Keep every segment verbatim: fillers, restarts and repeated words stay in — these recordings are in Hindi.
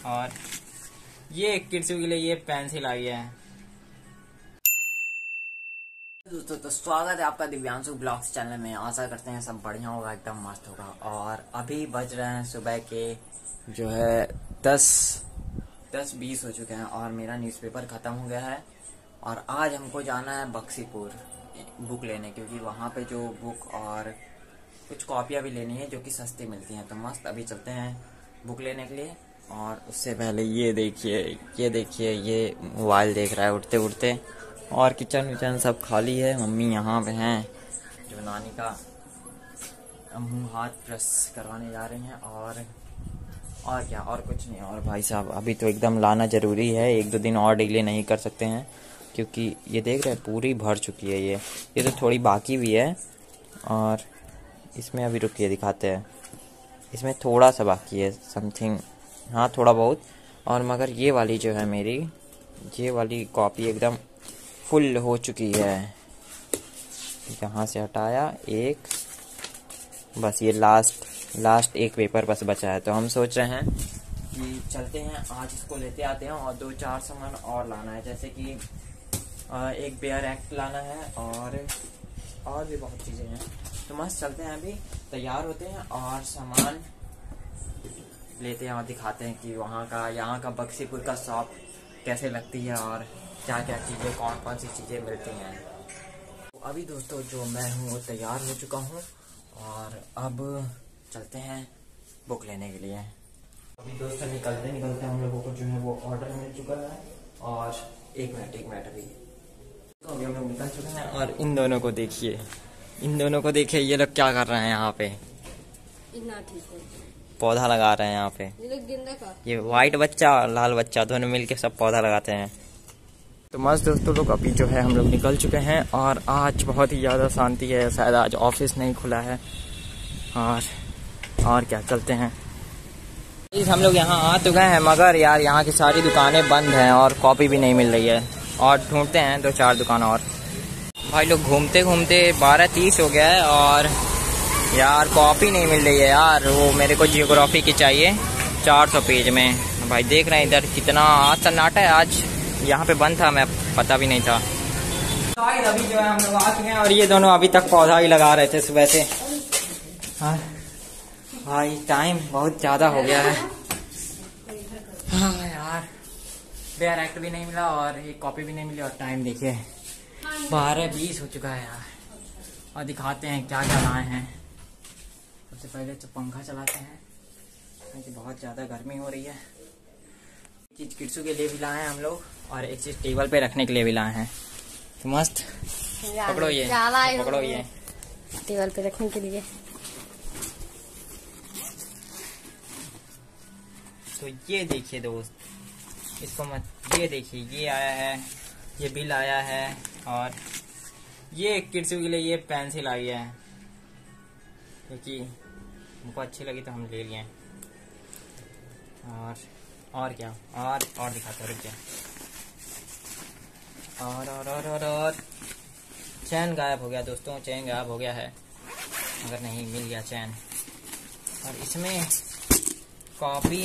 और ये किड्स के लिए ये पेंसिल आई है। दोस्तों तो स्वागत है आपका दिव्यांशु ब्लॉग्स चैनल में। आशा करते हैं सब बढ़िया होगा, एकदम मस्त होगा। और अभी बज रहे हैं सुबह के जो है दस दस बीस हो चुके हैं और मेरा न्यूज़पेपर ख़त्म हो गया है। और आज हमको जाना है बक्सीपुर बुक लेने, क्योंकि वहाँ पे जो बुक और कुछ कॉपियाँ भी लेनी है जो कि सस्ती मिलती हैं। तो मस्त अभी चलते हैं बुक लेने के लिए। और उससे पहले ये देखिए ये देखिए ये मोबाइल देख रहा है उठते उठते। और किचन विचन सब खाली है, मम्मी यहाँ पे हैं जो नानी का मुँह हाथ प्रेस करवाने जा रही हैं। और और क्या, और कुछ नहीं। और भाई साहब अभी तो एकदम लाना ज़रूरी है, एक दो दिन और डिले नहीं कर सकते हैं, क्योंकि ये देख रहे हैं पूरी भर चुकी है। ये ये तो थोड़ी बाकी भी है। और इसमें अभी रुकिए दिखाते हैं, इसमें थोड़ा सा बाकी है समथिंग, हाँ थोड़ा बहुत। और मगर ये वाली जो है मेरी, ये वाली कॉपी एकदम फुल हो चुकी है। यहाँ से हटाया एक, बस ये लास्ट लास्ट एक पेपर बस बचा है। तो हम सोच रहे हैं कि चलते हैं आज इसको लेते आते हैं। और दो चार सामान और लाना है, जैसे कि एक बेयर एक्ट लाना है और और भी बहुत चीज़ें हैं। तो मस्त चलते हैं, अभी तैयार होते हैं और सामान लेते हैं और दिखाते हैं कि वहाँ का यहाँ का बक्सीपुर का शॉप कैसे लगती है और क्या क्या चीज़ें कौन कौन सी चीज़ें मिलती हैं। तो अभी दोस्तों जो मैं हूँ वो तैयार हो चुका हूँ और अब चलते हैं बुक लेने के लिए। अभी दोस्तों निकलते निकलते हम लोगों को जो है वो ऑर्डर मिल चुका है। और एक मिनट एक मिनट अभी तो अभी हम लोग निकल चुके हैं। और इन दोनों को देखिए, इन दोनों को देखिए, ये लोग क्या कर रहे हैं यहाँ पे, पौधा लगा रहे हैं यहाँ पे। ये वाइट बच्चा और लाल बच्चा दोनों मिलके सब पौधा लगाते हैं। तो मस्त दोस्तों लोग अभी जो है हम लोग निकल चुके हैं और आज बहुत ही ज़्यादा शांति है, शायद आज ऑफिस नहीं खुला है। और और क्या, चलते हैं। हम लोग यहाँ आ चुके हैं, मगर यार यहाँ की सारी दुकानें बंद हैं और कॉपी भी नहीं मिल रही है। और ढूंढते हैं दो चार दुकान और। भाई लोग घूमते घूमते बारह तीस हो गया है और यार कॉपी नहीं मिल रही है यार। वो मेरे को जियोग्राफी की चाहिए चार सौ पेज में। भाई देख रहे हैं इधर कितना आज सन्नाटा है, आज यहाँ पे बंद था, मैं पता भी नहीं था। अभी जो है हम लोग आ चुके हैं और ये दोनों अभी तक पौधा ही लगा रहे थे सुबह से। हाँ भाई टाइम बहुत ज़्यादा हो गया है। हाँ यार बेयर एक्ट भी नहीं मिला और एक कॉपी भी नहीं मिली। और टाइम देखिए बारह बीस हो चुका है यार। और दिखाते हैं क्या क्या लाए हैं। सबसे पहले तो पंखा चलाते हैं क्योंकि बहुत ज़्यादा गर्मी हो रही है। एक चीज़ किड्सू के लिए भी लाए हैं हम लोग और एक चीज़ टेबल पे रखने के लिए भी लाए हैं। तो मस्त पकड़ो ये, पकड़ो ये टेबल पे रखने के लिए। तो ये देखिए दोस्त, इसको मत, ये देखिए ये आया है, ये बिल आया है। और ये किड्स के लिए ये पेंसिल आई है, क्योंकि हमको अच्छी लगी तो हम ले लिए। और और क्या, और और दिखाते रुक क्या। और और और और और चैन गायब हो गया दोस्तों, चैन गायब हो गया है, मगर नहीं मिल गया चैन। और इसमें कॉपी,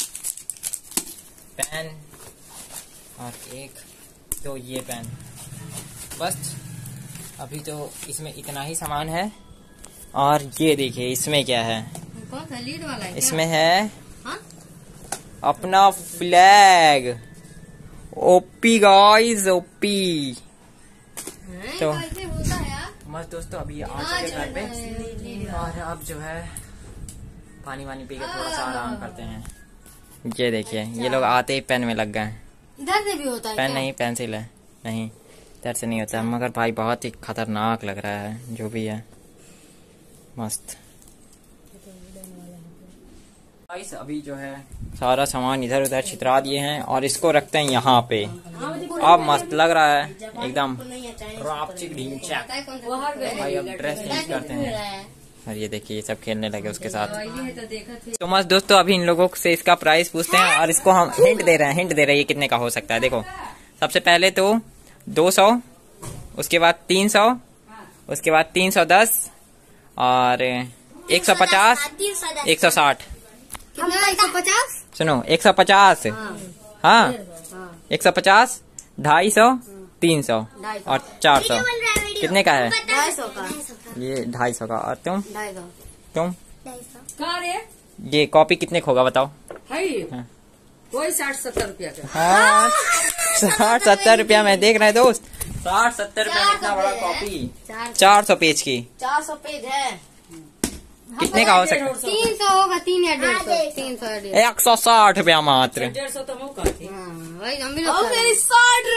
पेन और एक तो ये पेन, बस अभी तो इसमें इतना ही सामान है। और ये देखिए इसमें क्या है, कौन सा लीड वाला है? इसमें है हा? अपना फ्लैग, ओपी गाइस ओपी। तो होता है मस्त दोस्तों अभी आ चुके घर पे और अब जो है पानी वानी पी के थोड़ा सा आराम करते हैं। ये देखिए ये लोग आते ही पेन में लग गए। इधर से भी होता है? पेन नहीं पेंसिल है, नहीं इधर से नहीं होता। मगर भाई बहुत ही खतरनाक लग रहा है जो भी है, मस्त। गाइस अभी जो है सारा सामान इधर उधर छितरा दिए हैं और इसको रखते हैं यहाँ पे। अब मस्त लग रहा है एकदम। भाई अब ड्रेस चेंज करते हैं। और ये देखिए ये सब खेलने लगे उसके साथ। तो मस्त दोस्तों अभी इन लोगों से इसका प्राइस पूछते हैं और इसको हम हिंट दे रहे हैं, हिंट दे रहे हैं ये कितने का हो सकता है। देखो सबसे पहले तो दो सौ, उसके बाद तीन सौ, उसके बाद तीन सौ दस और एक सौ पचास, एक सौ साठ। कितना? एक सौ पचास। सुनो, एक सौ पचास। हाँ, एक सौ पचास, ढाई सौ, तीन सौ और चार सौ। कितने का है? ढाई सौ का। ये ढाई सौ का। और तुम? ढाई सौ। तुम? ढाई सौ। ये कॉपी कितने का होगा बताओ? हाँ। कोई साठ सत्तर रुपया का। हाँ, साठ सत्तर रुपया में देख रहे दोस्त। साठ सत्तर रुपया में इतना बड़ा कॉपी, चार सौ पेज की। चार सौ पेज है। कितने का हो सकता है? तीन सौ होगा, तीन या डेढ़ सौ। तीन सौ या डेढ़ एक सौ साठ रुपया मात्र। डेढ़ सौ तो मौका थी। वही हम भी लोग साठ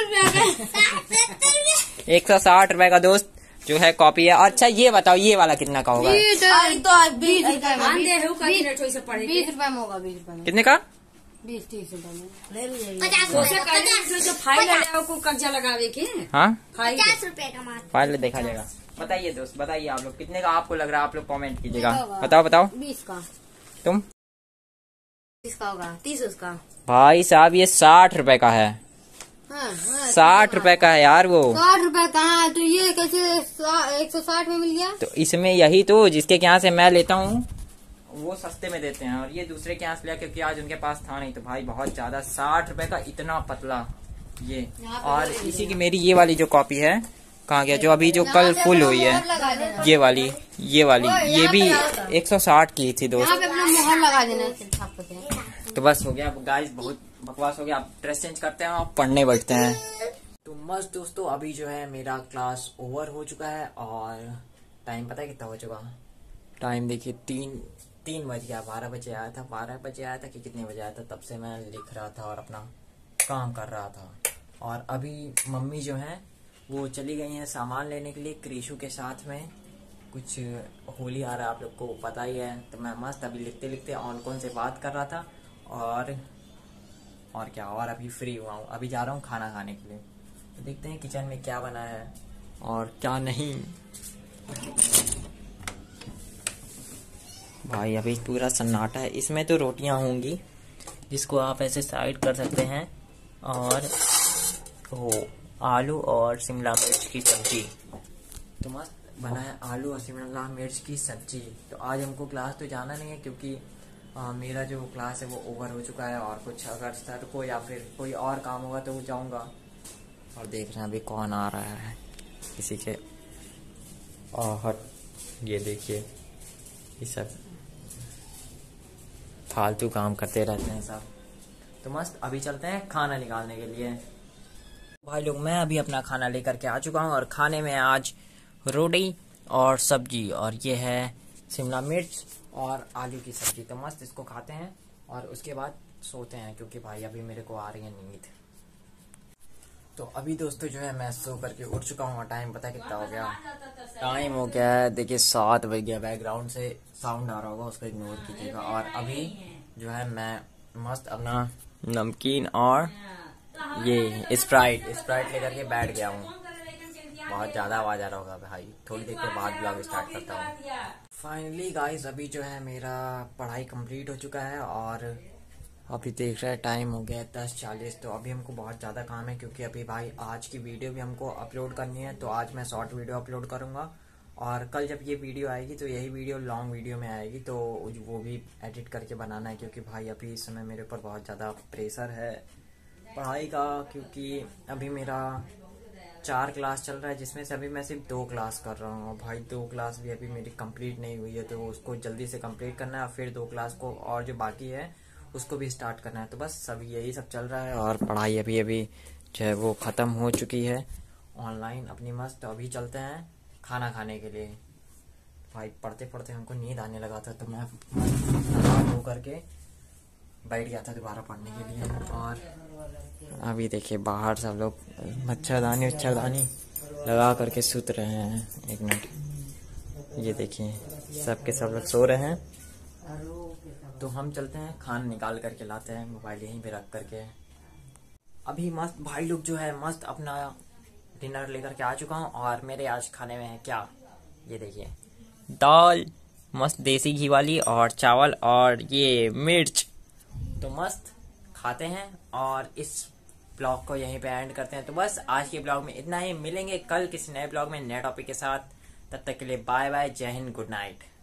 रुपया एक सौ साठ रुपए का दोस्त जो है कॉपी है। अच्छा ये बताओ, ये वाला कितना का होगा? बीस बीस रुपए में। बीस रुपए बीस रुपए में होगा। बीस रुपए में। कितने का? बीस तीस रुपए में। जो फाइल है को कब्जा लगावे के। हाँ, पचास रुपए का मात्र। फाइल देखा जाएगा। बताइए दोस्त, बताइए आप लोग कितने का आपको लग रहा है? आप लोग कमेंट कीजिएगा। बताओ बताओ। बीस का। तुम? तीस का होगा। तीस उसका। भाई साहब ये साठ रुपए का है। हाँ, हाँ, साठ रुपए का है यार वो। साठ रुपए कहाँ है? तो ये कैसे एक सौ साठ में मिल गया? तो इसमें यही तो, जिसके यहाँ से मैं लेता हूँ वो सस्ते में देते हैं और ये दूसरे के यहाँ से लिया क्योंकि आज उनके पास था नहीं। तो भाई बहुत ज्यादा, साठ रुपए का इतना पतला ये। और इसी की मेरी ये वाली जो कॉपी है, कहाँ गया? जो अभी जो कल फुल हुई है, ये वाली, ये वाली, ये भी एक सौ साठ की थी दोस्त। अपना मोहर लगा देना। तो बस हो गया गाइस, बहुत बकवास हो गया। आप ड्रेस चेंज करते हैं और पढ़ने बैठते हैं। तो मस्त दोस्तों, अभी जो है मेरा क्लास ओवर हो चुका है और टाइम पता है कितना हो चुका? टाइम देखिए, तीन तीन बज गया। बारह बजे आया था, बारह बजे आया था कि कितने बजे आया था, तब से मैं लिख रहा था और अपना काम कर रहा था। और अभी मम्मी जो है वो चली गई हैं सामान लेने के लिए क्रिशु के साथ में। कुछ होली आ रहा है, आप लोग को पता ही है। तो मैं मस्त अभी लिखते लिखते ऑन कौन से बात कर रहा था और और क्या, और अभी फ्री हुआ हूँ। अभी जा रहा हूँ खाना खाने के लिए। तो देखते हैं किचन में क्या बना है और क्या नहीं। भाई अभी पूरा सन्नाटा है। इसमें तो रोटियां होंगी जिसको आप ऐसे साइड कर सकते हैं, और वो आलू और शिमला मिर्च की सब्जी। तो मस्त बना है आलू और शिमला मिर्च की सब्जी। तो आज हमको क्लास तो जाना नहीं है क्योंकि आ, मेरा जो क्लास है वो ओवर हो चुका है। और कुछ अगर सर को या फिर कोई और काम होगा तो वो जाऊंगा। और देख रहे हैं अभी कौन आ रहा है किसी के। और ये देखिए, ये सब फालतू काम करते रहते हैं सब। तो मस्त अभी चलते हैं खाना निकालने के लिए। भाई लोग, मैं अभी अपना खाना लेकर के आ चुका हूँ और खाने में आज रोटी और सब्जी, और ये है शिमला मिर्च और आलू की सब्जी। तो मस्त इसको खाते हैं और उसके बाद सोते हैं क्योंकि भाई अभी मेरे को आ रही है नींद। तो अभी दोस्तों जो है मैं सो करके उठ चुका हूँ और टाइम पता कितना हो गया? टाइम हो गया है देखिए सात बज गया। बैकग्राउंड से साउंड आ रहा होगा, उसको इग्नोर कीजिएगा। और अभी जो है मैं मस्त अपना नमकीन और ये स्प्राइट स्प्राइट लेकर के बैठ गया हूँ। बहुत ज्यादा आवाज आ रहा होगा भाई, थोड़ी देर के बाद ब्लॉग स्टार्ट करता हूँ। फाइनली गाइस, अभी जो है मेरा पढ़ाई कंप्लीट हो चुका है और अभी देख रहे हैं टाइम हो गया है दस चालीस। तो अभी हमको बहुत ज़्यादा काम है क्योंकि अभी भाई आज की वीडियो भी हमको अपलोड करनी है। तो आज मैं शॉर्ट वीडियो अपलोड करूँगा और कल जब ये वीडियो आएगी तो यही वीडियो लॉन्ग वीडियो में आएगी। तो वो भी एडिट करके बनाना है क्योंकि भाई अभी इस समय मेरे ऊपर बहुत ज़्यादा प्रेशर है पढ़ाई का। क्योंकि अभी मेरा चार क्लास चल रहा है जिसमें से अभी मैं सिर्फ दो क्लास कर रहा हूँ और भाई दो क्लास भी अभी मेरी कंप्लीट नहीं हुई है। तो उसको जल्दी से कंप्लीट करना है और फिर दो क्लास को और जो बाकी है उसको भी स्टार्ट करना है। तो बस सभी यही सब चल रहा है और पढ़ाई अभी अभी जो है वो ख़त्म हो चुकी है ऑनलाइन अपनी मस्त। तो अभी चलते हैं खाना खाने के लिए। भाई पढ़ते पढ़ते हमको नींद आने लगा था तो मैं हो करके बैठ गया था दोबारा पढ़ने के लिए। और अभी देखिए बाहर सब लोग मच्छरदानी मच्छरदानी लगा करके सुत रहे हैं। एक मिनट, ये देखिए सब के सब लोग सो रहे हैं। तो हम चलते हैं खाना निकाल करके लाते हैं, मोबाइल यहीं पे रख करके। अभी मस्त भाई लोग जो है मस्त अपना डिनर लेकर के आ चुका हूँ और मेरे आज खाने में है क्या, ये देखिए दाल मस्त देसी घी वाली और चावल और ये मिर्च। तो मस्त खाते हैं और इस ब्लॉग को यहीं पे एंड करते हैं। तो बस आज के ब्लॉग में इतना ही, मिलेंगे कल किसी नए ब्लॉग में नए टॉपिक के साथ। तब तक के लिए बाय बाय, जय हिंद, गुड नाइट।